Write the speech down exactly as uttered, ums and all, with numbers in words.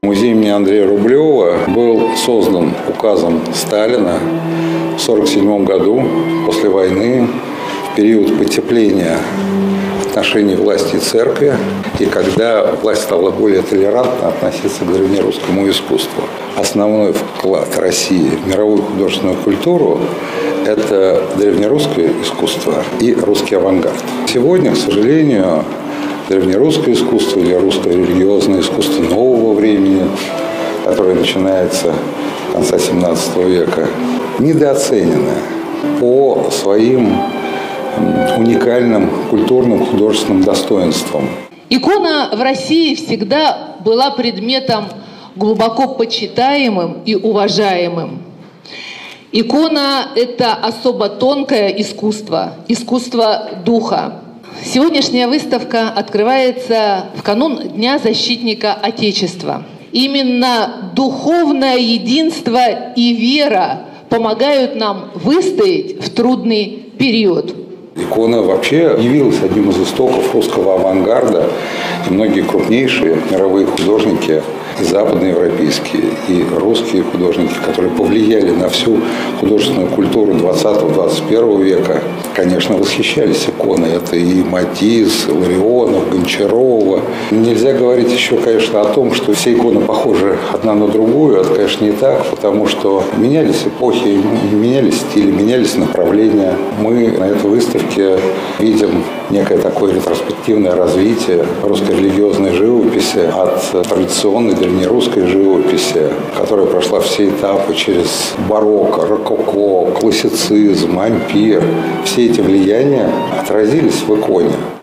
Музей имени Андрея Рублева был создан указом Сталина в сорок седьмом году, после войны, в период потепления отношений власти и церкви, и когда власть стала более толерантно относиться к древнерусскому искусству. Основной вклад России в мировую художественную культуру – это древнерусское искусство и русский авангард. Сегодня, к сожалению, древнерусское искусство или русское религиозное искусство нового времени, которое начинается с конца семнадцатого века, недооценено по своим уникальным культурным художественным достоинствам. Икона в России всегда была предметом глубоко почитаемым и уважаемым. Икона – это особо тонкое искусство, искусство духа. Сегодняшняя выставка открывается в канун Дня защитника Отечества. Именно духовное единство и вера помогают нам выстоять в трудный период. Икона вообще явилась одним из истоков русского авангарда, и многие крупнейшие мировые художники, и западноевропейские, и русские художники, которые повлияли на всю художественную культуру двадцатого-двадцать первого века, конечно, восхищались иконой. Это и Матисс, и Ларионов, Гончарова. Нельзя говорить еще, конечно, о том, что все иконы похожи одна на другую. Это, конечно, не так, потому что менялись эпохи, менялись стили, менялись направления. Мы на этой выставке видим некое такое ретроспективное развитие русской религиозной живописи от традиционной древнерусской живописи, которая прошла все этапы через барокко, рококо, классицизм, ампир. Все эти влияния отразились в иконе.